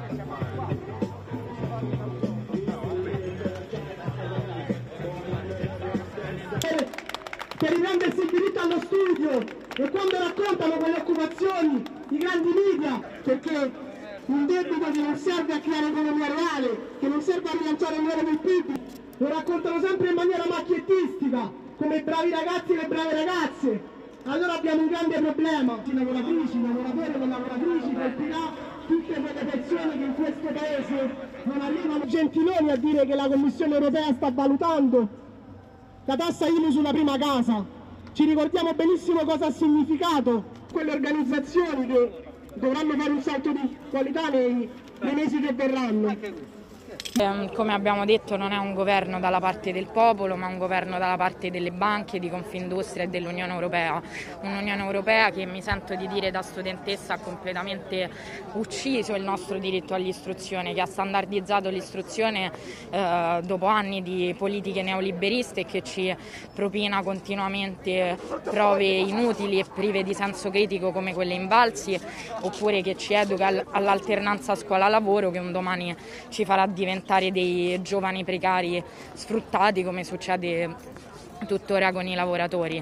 Per riprendersi il diritto allo studio, e quando raccontano quelle occupazioni i grandi media, perché un debito che non serve a creare economia reale, che non serve a rilanciare il lavoro del PIL, lo raccontano sempre in maniera macchiettistica, come bravi ragazzi e le brave ragazze. Allora abbiamo un grande problema. I lavoratrici, lavoratori e lavoratrici colpirà tutte quelle persone che in questo paese non arrivano. Gentiloni a dire che la Commissione europea sta valutando la tassa IMU sulla prima casa. Ci ricordiamo benissimo cosa ha significato quelle organizzazioni che dovranno fare un salto di qualità nei mesi che verranno. Come abbiamo detto, non è un governo dalla parte del popolo, ma un governo dalla parte delle banche, di Confindustria e dell'Unione Europea. Un'Unione Europea che, mi sento di dire da studentessa, ha completamente ucciso il nostro diritto all'istruzione, che ha standardizzato l'istruzione dopo anni di politiche neoliberiste e che ci propina continuamente prove inutili e prive di senso critico come quelle Invalsi, oppure che ci educa all'alternanza scuola-lavoro, che un domani ci farà diventare dei giovani precari sfruttati, come succede tuttora con i lavoratori.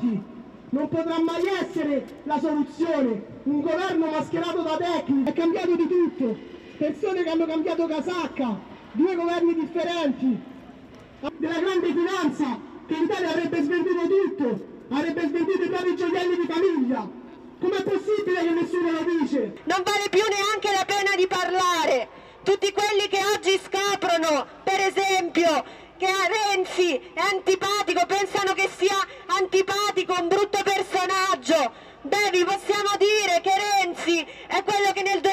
Non potrà mai essere la soluzione, un governo mascherato da tecnici. È cambiato di tutto, persone che hanno cambiato casacca, due governi differenti, della grande finanza che in Italia avrebbe svenduto tutto, avrebbe svenduto i propri gioielli di famiglia. Com'è possibile che nessuno lo dice? Non vale più neanche la pena di parlare. Tutti quelli che oggi scoprono, per esempio, che Renzi è antipatico, pensano che sia antipatico, un brutto personaggio. Beh, vi possiamo dire che Renzi è quello che nel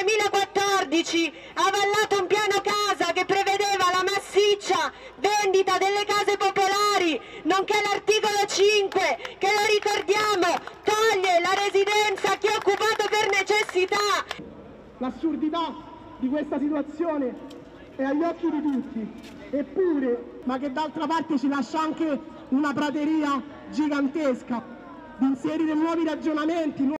2014 ha avallato un piano casa che prevedeva la massiccia vendita delle case popolari, nonché l'articolo 5, che lo ricordiamo, toglie la residenza a chi è occupato per necessità. L'assurdità di questa situazione è agli occhi di tutti, eppure, ma che d'altra parte ci lascia anche una prateria gigantesca di inserire nuovi ragionamenti.